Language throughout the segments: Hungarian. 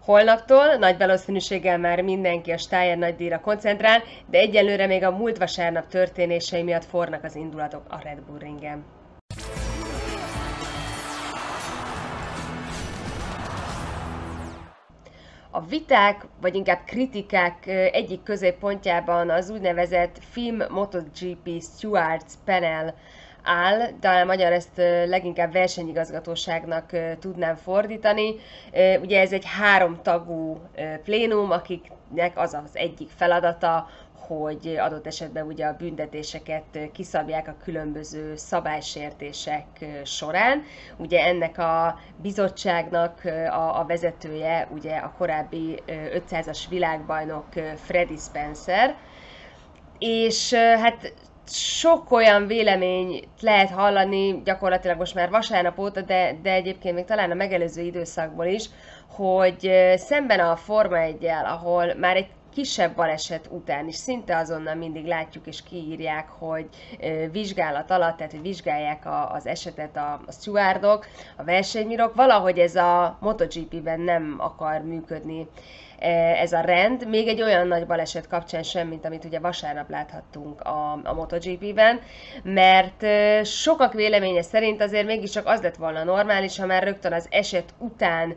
Holnaptól nagy valószínűséggel már mindenki a Steyer nagydíjra koncentrál, de egyelőre még a múlt vasárnap történései miatt fornak az indulatok a Red Bull ringen. A viták, vagy inkább kritikák egyik középpontjában az úgynevezett FIM MotoGP Stewards Panel áll, talán magyar ezt leginkább versenyigazgatóságnak tudnám fordítani. Ugye ez egy 3 tagú plénum, akiknek az az egyik feladata, hogy adott esetben ugye a büntetéseket kiszabják a különböző szabálysértések során. Ugye ennek a bizottságnak a vezetője ugye a korábbi 500-as világbajnok Freddie Spencer, és hát sok olyan véleményt lehet hallani gyakorlatilag most már vasárnap óta, de egyébként még talán a megelőző időszakból is, hogy szemben a Forma 1-jel, ahol már egy kisebb baleset után is szinte azonnal mindig látjuk és kiírják, hogy vizsgálat alatt, tehát hogy vizsgálják az esetet a stewardok, a versenybírók, valahogy ez a MotoGP-ben nem akar működni ez a rend, még egy olyan nagy baleset kapcsán sem, mint amit ugye vasárnap láthattunk a MotoGP-ben, mert sokak véleménye szerint azért mégiscsak az lett volna normális, ha már rögtön az eset után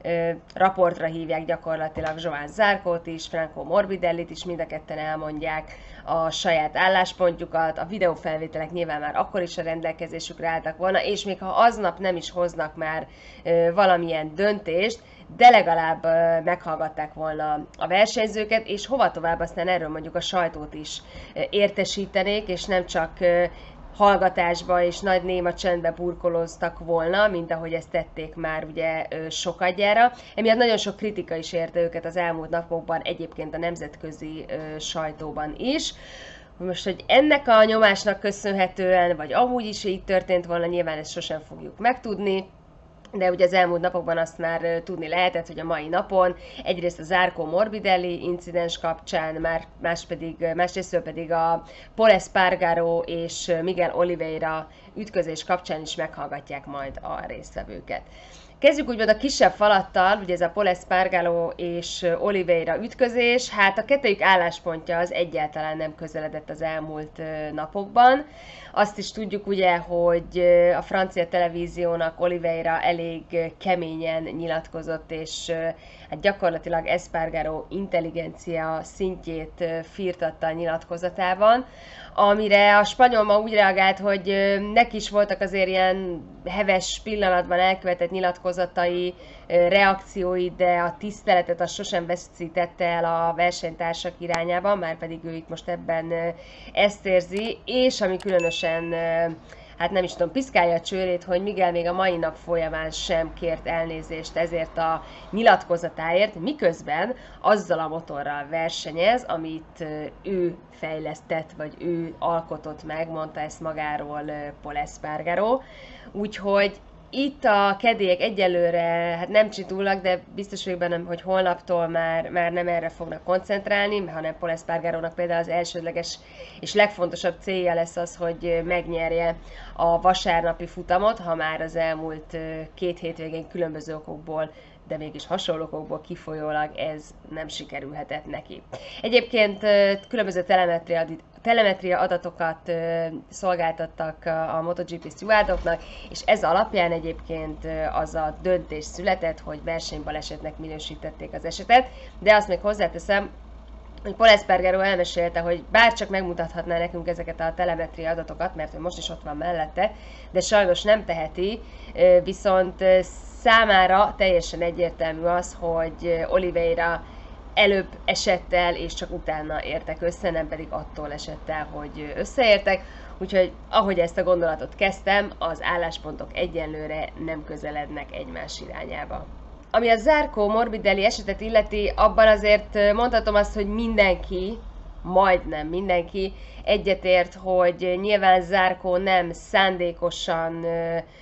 raportra hívják gyakorlatilag Joan Zarcót is, Franco Morbidellit is, mind a ketten elmondják a saját álláspontjukat, a videófelvételek nyilván már akkor is a rendelkezésükre álltak volna, és még ha aznap nem is hoznak már valamilyen döntést, de legalább meghallgatták volna a versenyzőket, és hova tovább aztán erről mondjuk a sajtót is értesítenék, és nem csak hallgatásba és nagy néma csendbe burkolóztak volna, mint ahogy ezt tették már ugye sokadjára. Emiatt nagyon sok kritika is érte őket az elmúlt napokban, egyébként a nemzetközi sajtóban is. Most, hogy ennek a nyomásnak köszönhetően, vagy amúgy is így történt volna, nyilván ezt sosem fogjuk megtudni, de ugye az elmúlt napokban azt már tudni lehetett, hogy a mai napon egyrészt a Zarco Morbidelli incidens kapcsán, másrésztől pedig a Pol Espargaro és Miguel Oliveira ütközés kapcsán is meghallgatják majd a résztvevőket. Kezdjük úgymond a kisebb falattal, ugye ez a Pol Espargaro és Oliveira ütközés, hát a kettőjük álláspontja az egyáltalán nem közeledett az elmúlt napokban. Azt is tudjuk ugye, hogy a francia televíziónak Oliveira elég keményen nyilatkozott, és hát gyakorlatilag Espargaro intelligencia szintjét firtatta a nyilatkozatában, amire a spanyol ma úgy reagált, hogy neki is voltak azért ilyen heves pillanatban elkövetett nyilatkozatai, reakciói, de a tiszteletet azt sosem veszítette el a versenytársak irányában, már pedig ő itt most ebben ezt érzi, és ami különösen, hát nem is tudom, piszkálja a csőrét, hogy Miguel még a mai nap folyamán sem kért elnézést ezért a nyilatkozatáért, miközben azzal a motorral versenyez, amit ő fejlesztett, vagy ő alkotott meg, mondta ezt magáról Pol Espargaro. Úgyhogy itt a kedélyek egyelőre hát nem csitulnak, de biztos vagyok benne, hogy holnaptól már nem erre fognak koncentrálni, hanem Pol Espargarónak például az elsődleges és legfontosabb célja lesz az, hogy megnyerje a vasárnapi futamot, ha már az elmúlt 2 hétvégén különböző okokból, de mégis hasonló okokból kifolyólag ez nem sikerülhetett neki. Egyébként különböző telemetria adatokat szolgáltattak a MotoGP stewardoknak, és ez alapján egyébként az a döntés született, hogy versenybalesetnek minősítették az esetet, de azt még hozzáteszem, hogy Pol Espargaro elmesélte, hogy bárcsak megmutathatná nekünk ezeket a telemetria adatokat, mert ő most is ott van mellette, de sajnos nem teheti, viszont számára teljesen egyértelmű az, hogy Oliveira előbb esett el, és csak utána értek össze, nem pedig attól esett el, hogy összeértek. Úgyhogy ahogy ezt a gondolatot kezdtem, az álláspontok egyenlőre nem közelednek egymás irányába. Ami a Zarco Morbidelli esetet illeti, abban azért mondhatom azt, hogy mindenki, majdnem mindenki egyetért, hogy nyilván Zarco nem szándékosan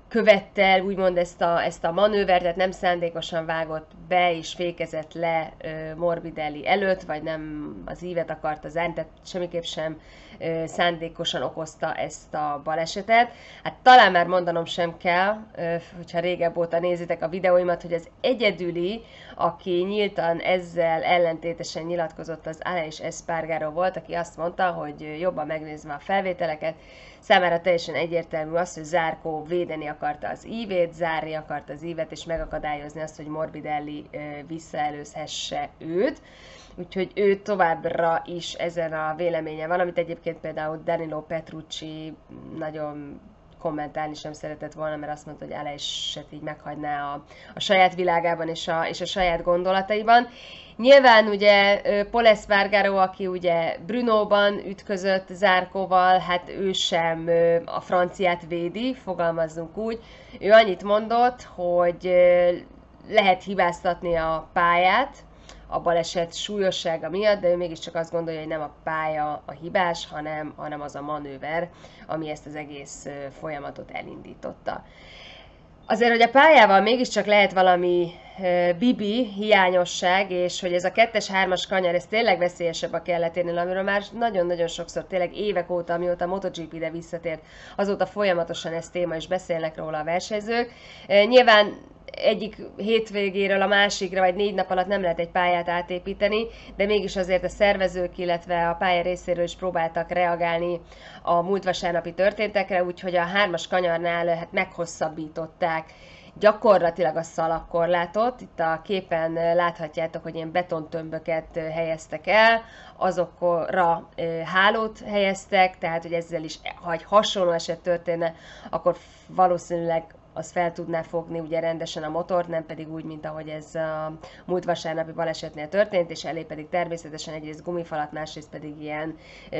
követte úgymond ezt a manővert, tehát nem szándékosan vágott be és fékezett le Morbidelli előtt, vagy nem az ívet akarta zárni, tehát semmiképp sem szándékosan okozta ezt a balesetet. Hát talán már mondanom sem kell, hogyha régebb óta nézitek a videóimat, hogy az egyedüli, aki nyíltan ezzel ellentétesen nyilatkozott, az Aleix Espargaró volt, aki azt mondta, hogy jobban megnézve a felvételeket, számára teljesen egyértelmű az, hogy Zarco védeni akarta az ívét, zárni akarta az ívet, és megakadályozni azt, hogy Morbidelli visszaelőzhesse őt. Úgyhogy ő továbbra is ezen a véleményen van, amit egyébként például Danilo Petrucci nagyon kommentálni sem szeretett volna, mert azt mondta, hogy Aleix-et így meghagyná a saját világában és a saját gondolataiban. Nyilván ugye Pol Espargaró, aki ugye Brnóban ütközött Zarcoval, hát ő sem a franciát védi, fogalmazzunk úgy. Ő annyit mondott, hogy lehet hibáztatni a pályát a baleset súlyossága miatt, de ő mégiscsak azt gondolja, hogy nem a pálya a hibás, hanem az a manőver, ami ezt az egész folyamatot elindította. Azért, hogy a pályával mégiscsak lehet valami bibi, hiányosság, és hogy ez a 2-3-as kanyar, ez tényleg veszélyesebb a kelleténél, amiről már nagyon-nagyon sokszor, tényleg évek óta, amióta a MotoGP ide visszatért, azóta folyamatosan ez téma, és beszélnek róla a versenyzők. Nyilván egyik hétvégéről a másikra, vagy 4 nap alatt nem lehet egy pályát átépíteni, de mégis azért a szervezők, illetve a pálya részéről is próbáltak reagálni a múlt vasárnapi történtekre, úgyhogy a 3-as kanyarnál hát meghosszabbították gyakorlatilag a szalagkorlátot. Itt a képen láthatjátok, hogy ilyen betontömböket helyeztek el, azokra hálót helyeztek, tehát hogy ezzel is, ha egy hasonló eset történne, akkor valószínűleg az fel tudná fogni ugye rendesen a motort, nem pedig úgy, mint ahogy ez a múlt vasárnapi balesetnél történt, és elé pedig természetesen egyrészt gumifalat, másrészt pedig ilyen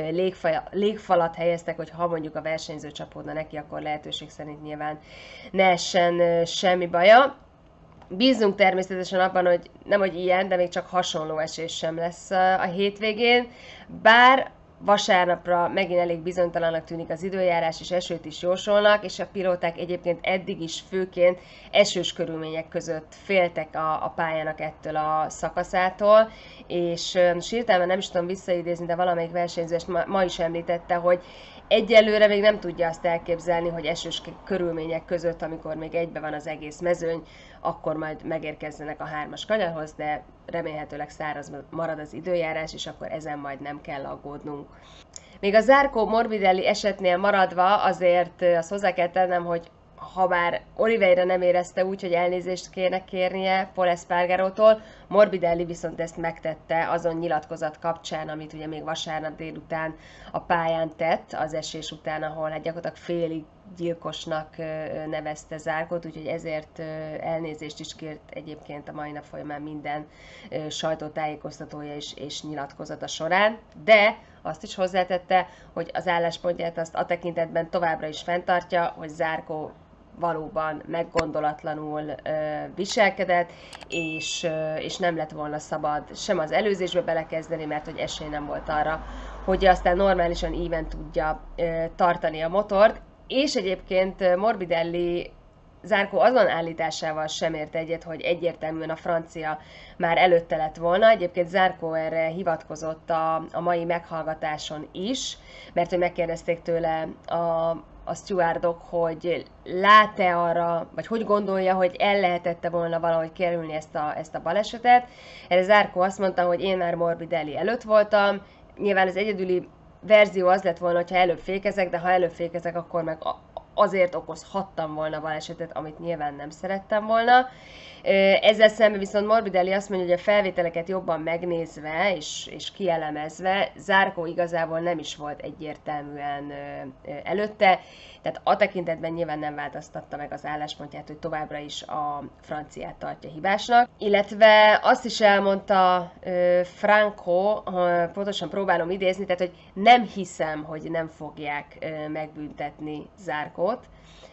légfalat helyeztek, hogy ha mondjuk a versenyző csapódna neki, akkor lehetőség szerint nyilván ne essen semmi baja. Bízunk természetesen abban, hogy nem hogy ilyen, de még csak hasonló esés sem lesz a hétvégén, bár vasárnapra megint elég bizonytalannak tűnik az időjárás, és esőt is jósolnak, és a pilóták egyébként eddig is főként esős körülmények között féltek a pályának ettől a szakaszától, és hirtelen nem is tudom visszaidézni, de valamelyik versenyző ma is említette, hogy egyelőre még nem tudja azt elképzelni, hogy esős körülmények között, amikor még egybe van az egész mezőny, akkor majd megérkezzenek a 3-as kanyarhoz, de remélhetőleg száraz marad az időjárás, és akkor ezen majd nem kell aggódnunk. Még a Zarco Morbidelli esetnél maradva azért azt hozzá kell tennem, hogy ha bár Oliveira nem érezte úgy, hogy elnézést kéne kérnie Pol Espargarótól, Morbidelli viszont ezt megtette azon nyilatkozat kapcsán, amit ugye még vasárnap délután a pályán tett, az esés után, ahol hát gyakorlatilag félig gyilkosnak nevezte Zarcót, úgyhogy ezért elnézést is kért egyébként a mai nap folyamán minden sajtótájékoztatója és nyilatkozata során, de azt is hozzátette, hogy az álláspontját azt a tekintetben továbbra is fenntartja, hogy Zarco valóban meggondolatlanul viselkedett, és nem lett volna szabad sem az előzésbe belekezdeni, mert hogy esély nem volt arra, hogy aztán normálisan íven tudja tartani a motort, és egyébként Morbidelli Zarco azon állításával sem ért egyet, hogy egyértelműen a francia már előtte lett volna. Egyébként Zarco erre hivatkozott a mai meghallgatáson is, mert hogy megkérdezték tőle a stewardok, hogy lát-e arra, vagy hogy gondolja, hogy el lehetette volna valahogy kerülni ezt a balesetet. Erre Zarco azt mondta, hogy én már Morbidelli előtt voltam, nyilván az egyedüli verzió az lett volna, hogyha előbb fékezek, de ha előbb fékezek, akkor meg azért okozhattam volna balesetet, amit nyilván nem szerettem volna. Ezzel szemben viszont Morbidelli azt mondja, hogy a felvételeket jobban megnézve és kielemezve, Zarco igazából nem is volt egyértelműen előtte, tehát a tekintetben nyilván nem változtatta meg az álláspontját, hogy továbbra is a franciát tartja hibásnak. Illetve azt is elmondta Franco, pontosan próbálom idézni, tehát hogy nem hiszem, hogy nem fogják megbüntetni Zarcót. videót.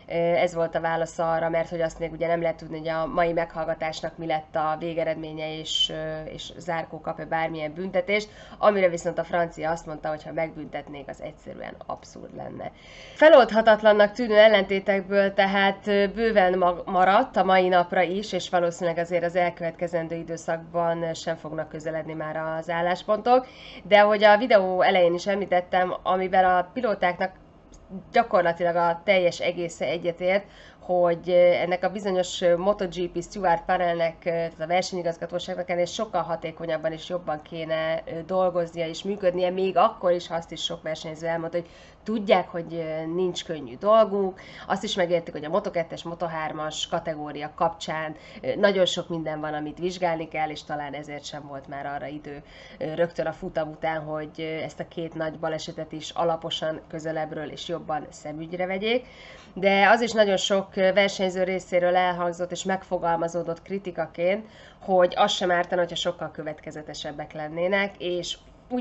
Ez volt a válasz arra, mert hogy azt még ugye nem lehet tudni, hogy a mai meghallgatásnak mi lett a végeredménye, és Zárkó kap-e bármilyen büntetést, amire viszont a francia azt mondta, hogy ha megbüntetnék, az egyszerűen abszurd lenne. Feloldhatatlannak tűnő ellentétekből tehát bőven maradt a mai napra is, és valószínűleg azért az elkövetkezendő időszakban sem fognak közeledni már az álláspontok, de ahogy a videó elején is említettem, amiben a pilótáknak gyakorlatilag a teljes egésze egyetért, hogy ennek a bizonyos MotoGP Stewart panelnek, tehát a versenyigazgatóságnak ennél sokkal hatékonyabban és jobban kéne dolgoznia és működnie, még akkor is, ha azt is sok versenyző elmondta, hogy tudják, hogy nincs könnyű dolguk, azt is megértik, hogy a Moto2-es, Moto3-as kategória kapcsán nagyon sok minden van, amit vizsgálni kell, és talán ezért sem volt már arra idő rögtön a futam után, hogy ezt a két nagy balesetet is alaposan közelebbről és jobban szemügyre vegyék. De az is nagyon sok versenyző részéről elhangzott és megfogalmazódott kritikaként, hogy az sem ártana, hogyha sokkal következetesebbek lennének, és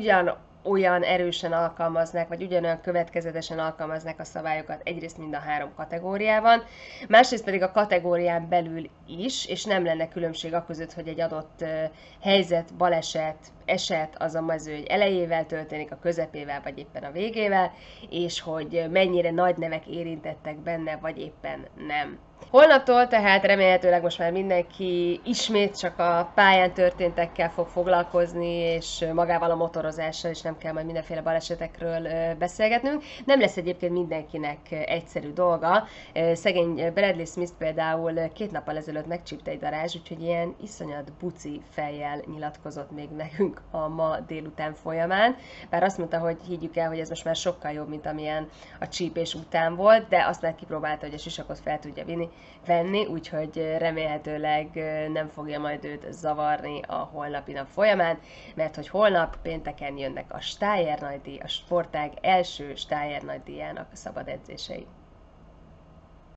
olyan erősen alkalmaznák, vagy ugyanolyan következetesen alkalmaznák a szabályokat egyrészt mind a három kategóriában, másrészt pedig a kategórián belül is, és nem lenne különbség aközött, hogy egy adott helyzet, baleset, eset az a mezőny elejével történik, a közepével, vagy éppen a végével, és hogy mennyire nagy nevek érintettek benne, vagy éppen nem. Holnaptól tehát remélhetőleg most már mindenki ismét csak a pályán történtekkel fog foglalkozni, és magával a motorozással, és nem kell majd mindenféle balesetekről beszélgetnünk. Nem lesz egyébként mindenkinek egyszerű dolga. Szegény Bradley Smith például 2 nappal ezelőtt megcsípte egy darázs, úgyhogy ilyen iszonyat buci fejjel nyilatkozott még nekünk a ma délután folyamán. Bár azt mondta, hogy higgyük el, hogy ez most már sokkal jobb, mint amilyen a csípés után volt, de azt már kipróbálta, hogy a sisakot fel tudja venni, úgyhogy remélhetőleg nem fogja majd őt zavarni a holnapi nap folyamán, mert hogy holnap pénteken jönnek a Steyer nagydíj, a sportág első Steyer nagydíjának a szabad edzései.